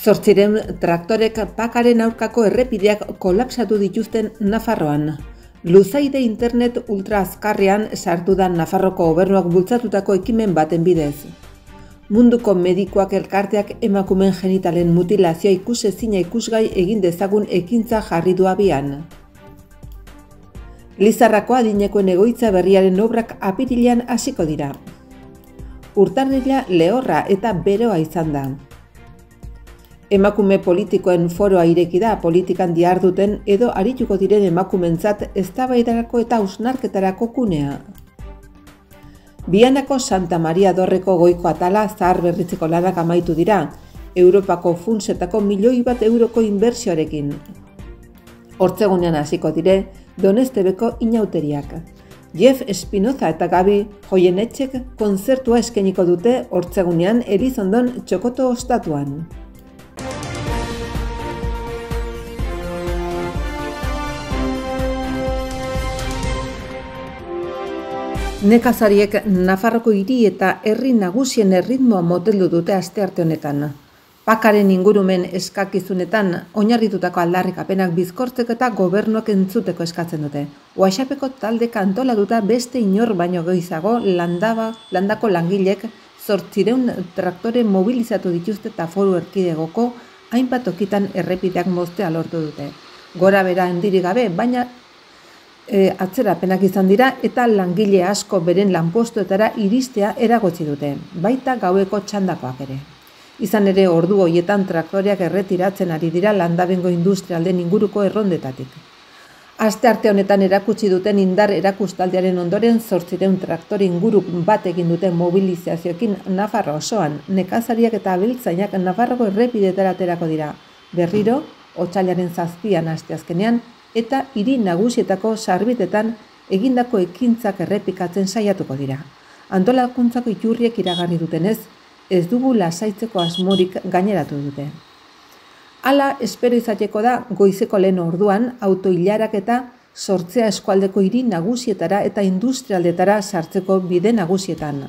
Zortziren traktorek pakaren aurkako errepideak kolapsatu dituzten Nafarroan. Luzaide internet ultra azkarrean sartu da Nafarroko gobernuak bultzatutako ekimen baten bidez. Munduko medikuak elkarteak emakumeen genitalen mutilazioa ikusezina ikusgai egin dezagun ekintza jarri du abian. Lizarrako adinekoen egoitza berriaren obrak apirilean hasiko dira. Urtarrila lehorra eta beroa izan da. Emakume politikoen foroa ireki da politikan diharduten edo arituko diren emakumentzat eztabaidarako eta hausnarketarako gunea. Bianako Santa Maria Dorreko goiko atala zahar berritzeko lanak amaitu dira, Europako funtsetako €1.000.000 inbertsioarekin. Hortzegunean hasiko dire Donestebeko inauteriak. Jeff Espinoza eta Gabi Joienetxek kontzertua eskainiko dute hortzegunean Elizondon Txokoto ostatuan. Nekazariek Nafarroko hiri eta herri nagusien erritmoa moteldu dute astearte honetan. Pakaren ingurumen eskakizunetan oinarritutako aldarrikapenak bizkortzeko eta gobernuak entzuteko eskatzen dute. WhatsAppeko taldeka antolatuta beste inor baino goizago landako langilek 800 traktore mobilizatu dituzte eta Foru Erkidegoko hainbat tokitan errepideak moztea lortu dute. Gora bera handirik gabe, baina atzerapenak izan dira eta langile asko beren lanpostuetara iristea eragotzi dute, baita gaueko txandakoak ere. Izan ere ordu horietan traktoreak erretiratzen ari dira landabengo industrialden inguruko errondetatik. Astearte honetan erakutsi duten indar erakustaldiaren ondoren 800 traktore inguru bat egin duten mobilizazioekin Nafarro osoan, nekazariak eta abeltzainak Nafarroko errepideetara aterako dira. Berriro, otsailaren 7an asteazkenean, eta hiri nagusietako sarbitetan egindako ekintzak errepikatzen saiatuko dira. Antolakuntzako iturriek iragarri dutenez, ez dugu lasaitzeko asmorik gaineratu dute. Hala, espero izateko da goizeko lehen orduan autoilarak eta sortzea eskualdeko hiri nagusietara eta industrialdetara sartzeko bide nagusietan.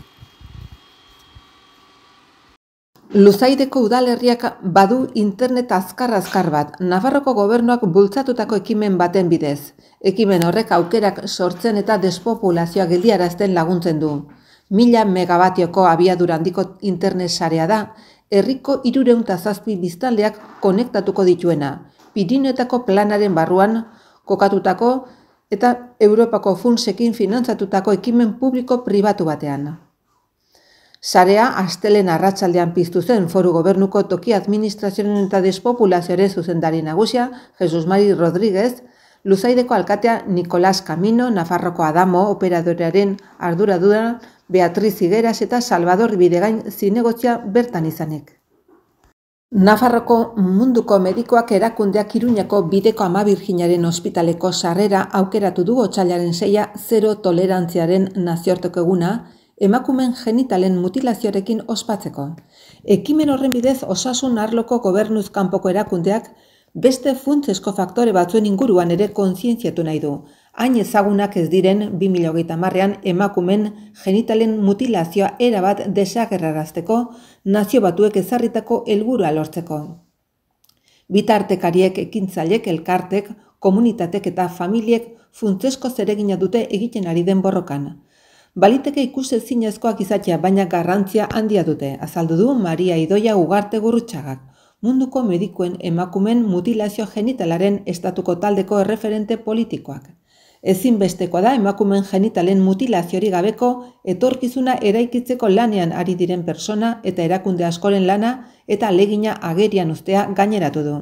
Luzaideko udalerriak badu internet azkar bat, Nafarroko gobernuak bultzatutako ekimen baten bidez. Ekimen horrek aukerak sortzen eta despopulazioa geldiarazten laguntzen du. 1000 megabatioko abiadura handiko internet sarea da, herriko 307 biztanleak konektatuko dituena, Pirinioetako planaren barruan kokatutako eta Europako funtsekin finantzatutako ekimen publiko-pribatu batean. Sarea astelehen arratsaldean piztu zen Foru Gobernuko toki administrazioaren eta despopulazioaren zuzendari nagusia, Jesus Mari Rodríguez, Luzaideko alkatea Nicolás Camino, Nafarroko Adamo operadorearen arduraduna Beatriz Higueras eta Salvador Bidegain zinegotzia bertan izanik. Nafarroko munduko medikoak erakundeak Iruñako Bideko Ama Birjinaren ospitaleko sarrera aukeratu du otsailaren 6 zero tolerantziaren nazioarteko eguna, emakumeen genitalen mutilazioarekin ospatzeko. Ekimen horren bidez osasun arloko gobernuz kanpoko erakundeak beste funtsesko faktore batzuen inguruan ere kontzientziatu nahi du. Hain ezagunak ez diren 2030ean emakumeen genitalen mutilazioa erabat desagerrarazteko nazio batuek ezarritako helburua lortzeko. Bitartekariek, ekintzailek, elkartek, komunitatek eta familiek funtsesko zeregina dute egiten ari den borrokan. Baliteke ikusezinezkoak izatea, baina garrantzia handia dute, azaldu du Maria Idoia Ugarte Gurrutxagak, munduko medikuen emakumeen mutilazio genitalaren estatuko taldeko erreferente politikoak. Ezinbestekoa da emakumeen genitalen mutilaziorik gabeko etorkizuna eraikitzeko lanean ari diren persona eta erakunde askoren lana eta ahalegina agerian uztea gaineratu du.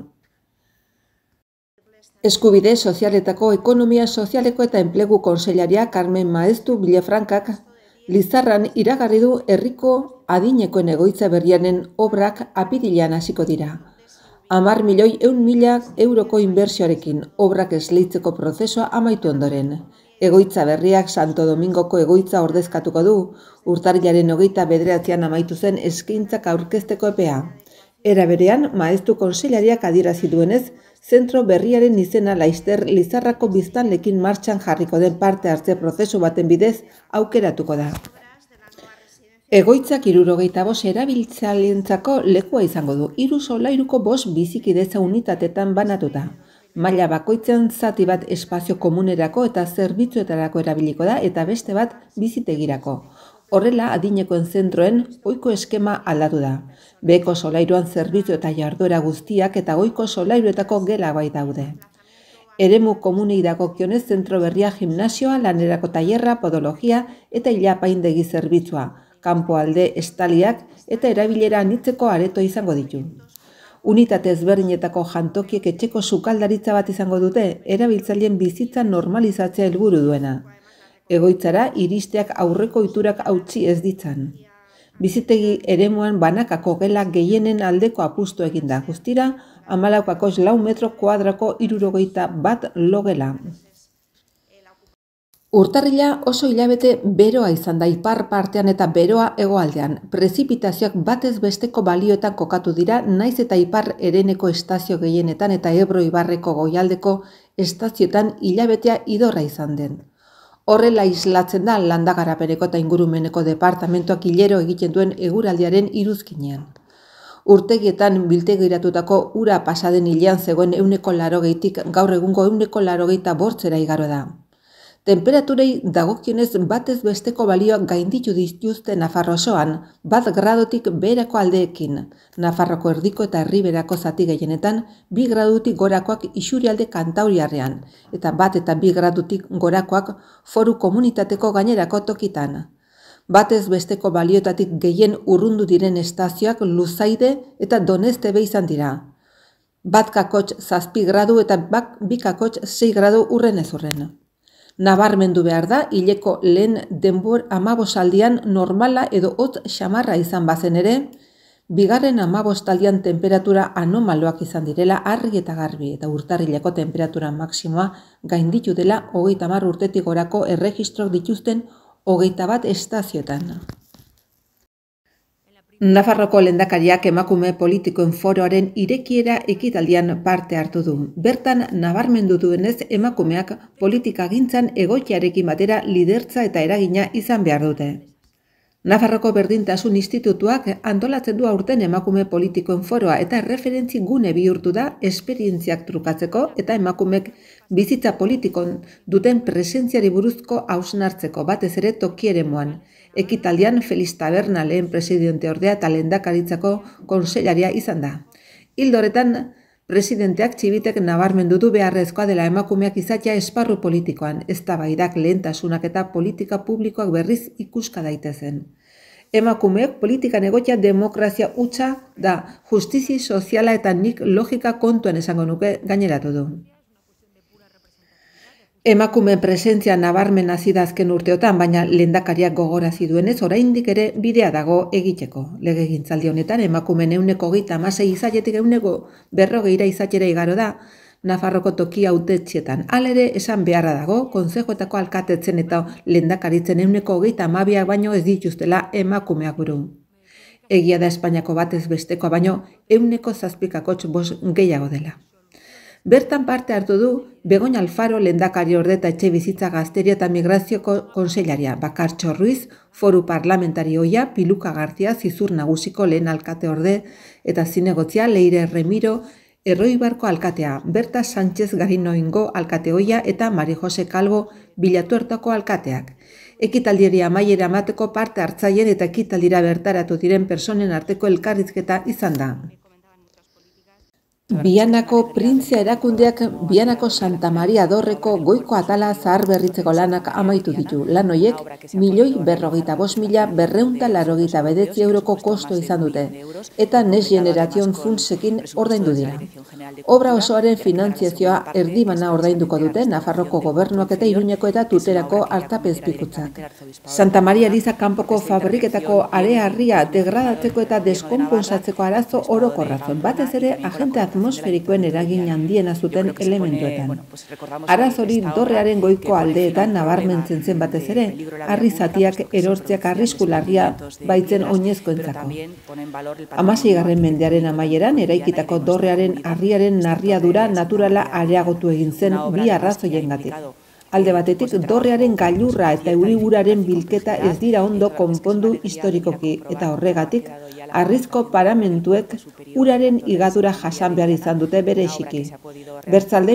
Eskubide sozialetako ekonomia sozialeko eta enplegu kontseilaria Carmen Maeztu Villafrancak Lizarran iragarri du herriko adinekoen egoitza berriaren obrak apirilean hasiko dira. 10.100.000 euroko inbertsioarekin obrak esleitzeko prozesua amaitu ondoren. Egoitza berriak Santo Domingoko egoitza ordezkatuko du, urtarrilaren 29an amaitu zen eskaintzak aurkezteko epea. Era berean, Maeztu kontseilariak adierazi duenez, zentro berriaren izena Laister Lizarrako biztanlekin martxan jarriko den parte hartze prozesu baten bidez aukeratuko da. Egoitzak 75 erabiltzaileentzako lekua izango du, 3 solairuko 5 bizikidetza unitatetan banatuta. Maila bakoitzean zati bat espazio komunerako eta zerbitzuetarako erabiliko da eta beste bat bizitegirako. Horrela, adinekoen zentroen ohiko eskema aldatu da. Beheko solairuan zerbitzu eta jarduera guztiak eta goiko solairuetako gela bai daude. Eremu komunei dagokionez zentro berria gimnasioa, lanerako tailerra, podologia eta ilapaindegi zerbitzua, kanpoalde estaliak eta erabilera anitzeko areto izango ditu. Unitate ezberdinetako jantokiek etxeko sukaldaritza bat izango dute, erabiltzaileen bizitza normalizatzea helburu duena. Egoitzara iristeak aurreko ohiturak hautsi ez ditzan. Bizitegi eremuan banakako gela gehienen aldeko apustu egin da, guztira 14,4 metro kuadrako 61 logela. Urtarrila oso hilabete beroa izan da ipar partean eta beroa hegoaldean. Prezipitazioak batez besteko balioetan kokatu dira, naiz eta ipar hereneko estazio gehienetan eta Ebro ibarreko goialdeko estazioetan hilabetea idorra izan den. Horrela islatzen da Landa-Garapeneko eta Ingurumeneko departamentoak hilero egiten duen eguraldiaren iruzkinean. Urtegietan biltegiratutako ura pasaden hilean zegoen 180tik gaur egungo 185 igaro da. Temperaturei dagokionez batez besteko balioak gainditu dituzte Nafarro osoan, 1 gradotik beherako aldeekin. Nafarroko erdiko eta erriberako zati gehienetan 2 gradutik gorakoak Isurialde Kantauriarrean, eta 1 eta 2 gradutik gorakoak foru komunitateko gainerako tokitan. Batez besteko balioetatik gehien urrundu diren estazioak Luzaide eta Doneztebe izan dira. 1,7 gradu eta 2,6 gradu urren ez urren. Nabarmendu behar da, hileko lehen denbor 15aldian normala edo hotz xamarra izan bazen ere, bigarren 15aldian temperatura anomaloak izan direla argi eta garbi eta urtarrileko temperatura maksimoa gainditu dela 30 urtetik gorako erregistrok dituzten 21 estazioetan. Nafarroko lehendakariak emakume politikoen foroaren irekiera ekitaldian parte hartu du. Bertan nabarmendu duenez emakumeak politikagintzan egoitzarekin batera lidertza eta eragina izan behar dute. Nafarroko Berdintasun Institutuak antolatzen du aurten emakume politikoen foroa eta referentzi gune bihurtu da esperientziak trukatzeko eta emakumek bizitza politikon duten presentziari buruzko hausnartzeko batez ere toki eremuan. Ekitaldian Feliz Taberna lehen presidente ordea eta lehendakaritzako kontseilaria izan da. Ildo horretan, presidenteak Txibitek nabarmendu du beharrezkoa dela emakumeak izatea esparru politikoan, eztabaidak lehentasunak eta politika publikoak berriz ikuska daitezen. Emakumeek politikan egotea demokrazia hutsa da, justizi soziala eta nik logika kontuan esango nuke gaineratu du. Emakumeen presentzia nabarmen hasi da azken urteotan, baina lehendakariak gogorarazi duenez oraindik ere bidea dago egiteko. Legegintzaldi honetan emakumeen 36 izatetik 140 izatera igaro da Nafarroko toki hautetxetan. Hala ere esan beharra dago, kontzejuetako alkatetzen eta lehendakaritzen 32 baino ez dituztela emakumeak buru. Egia da Espainiako batez bestekoa baino 7,5 gehiago dela. Bertan parte hartu du Begoña Alfaro lehendakari orde eta etxe bizitza gazteria eta migrazioko kontseilaria, Bakartxo Ruiz, foru parlamentari ohia, Piluka García, Zizur Nagusiko lehen alkate orde eta zinegotzia, Leire Remiro, Erroibarko alkatea, Berta Sánchez Garinoingo alkate ohia eta Mari Jose Calvo Bilatuertako alkateak. Ekitaldiari amaiera emateko parte hartzaileen eta ekitaldira bertaratu diren personen arteko elkarrizketa izan da. Bianako printzia erakundeak Bianako Santa Maria Dorreko goiko atala zaharberritzeko lanak amaitu ditu. Lan horiek 1.045.289 euroko kosto izan dute eta Next Generation Fundsekin ordaindu dira. Obra osoaren finantziazioa erdibana ordainduko dute Nafarroko gobernuak eta Iruñeko eta Tuterako artapezpikutzak. Santa Maria Eliza kanpoko fabriketako area-harria degradatzeko eta deskonponsatzeko arazo orokorra zuen, batez ere agente atmosferikoen eragin handiena zuten elementuetan. Arazori dorrearen goiko aldeetan nabarmentzen zen batez ere, harri zatiak erortzeak arrisku larria baitzen oinezkoentzako. 16. mendearen amaieran eraikitako dorrearen harriaren narriadura naturala areagotu egin zen bi arrazoiengatik. Alde batetik, dorrearen gailurra eta euri-uraren bilketa ez dira ondo konpondu historikoki, eta horregatik, harrizko paramentuek uraren higadura jasan behar izan dute bereziki. Bertzalde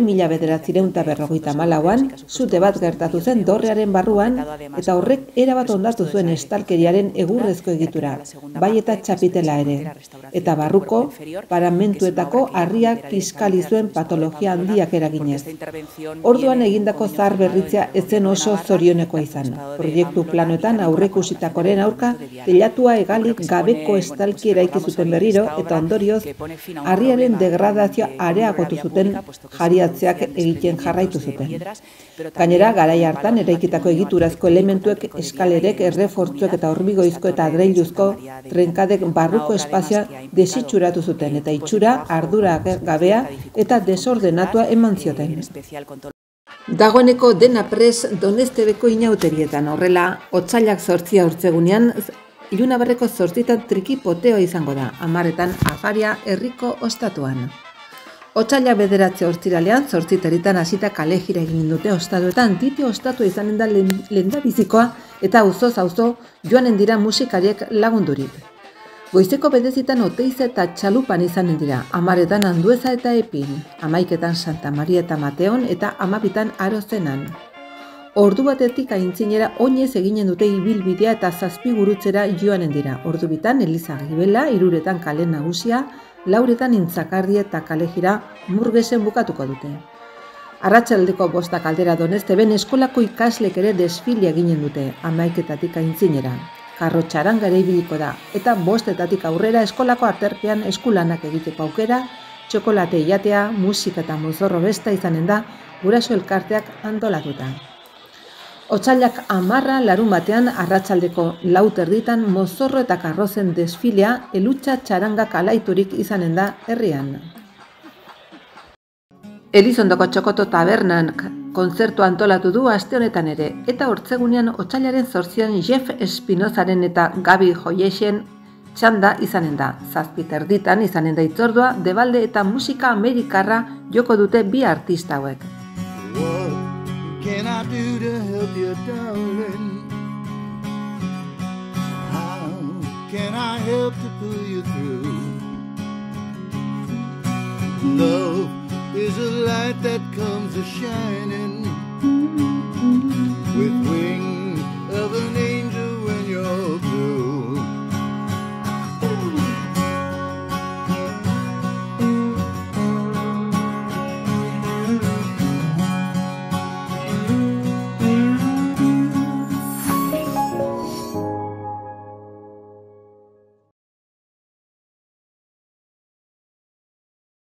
1954an, sute bat gertatu zen dorrearen barruan, eta horrek erabat ondatu zuen estalkeriaren egurrezko egitura, bai eta txapitela ere, eta barruko paramentuetako harriak kiskali zuen patologia handiak eraginez. Orduan egindako zahar berritzea ezen oso zorionekoa izan. Proiektu planoetan aurreikusitakoren aurka, teilatua hegalik gabeko estalki eraiki zuten berriro, eta ondorioz, harriaren degradazioa areagotu zuten jariatzeak egiten jarraitu zuten. Gainera, garai hartan eraikitako egiturazko elementuek eskalerek, errefortzuek eta hormigoizko eta adreiluzko trenkadek barruko espazioa desitxuratu zuten, eta itxura ardura gabea eta desordenatua eman zioten. Dagoeneko dena pres Donestebeko inauterietan, horrela, otsailak 8 urtzegunean, Ilunabarreko 8 trikipoteo izango da, 10etan afaria herriko ostatuan. Otsailak 9 ostiralean, 8 hasita kale jira egin dute ostatuetan, Titi ostatua izanen da lehendabizikoa eta auzoz auzo joanen dira musikariek lagundurik. Goizeko bedezitan Oteiza eta Txalupan izanen dira, 10etan Andueza eta Epin, 11etan Santa Maria eta Mateon eta 12etan Arozenan. Ordu batetik aintzinera oinez eginen dute ibilbidea eta 7 gurutzera joanen dira. Ordu bitan Eliza Gibela, 3etan kale nagusia, 4etan Intzakardi eta kale jira Murgesen bukatuko dute. Arratsaldeko 5 aldera Donesteben eskolako ikaslek ere desfilia eginen dute, 11etatik aintzinera. Karro txaranga ere ibiliko da, eta 5etatik aurrera eskolako aterpean eskulanak egiteko aukera, txokolate jatea, musika eta mozorro besta izanen da guraso elkarteak antolatuta. Otsailak 10 larunbatean arratsaldeko 4:00 mozorro eta karrozen desfilea elutxa txaranga kalaiturik izanen da herrian. Elizondoko Txokoto tabernan kontzertua antolatu du aste honetan ere, eta hortzegunean otsailaren 8an Jeff Espinozaren eta Gabi Joyexen txanda izanen da. 7:30 izanen da itzordua, debalde eta musika amerikarra joko dute bi artista hauek. Can I do to help you, darling? How can I help to pull you through? Love is a light that comes a-shining with wings of an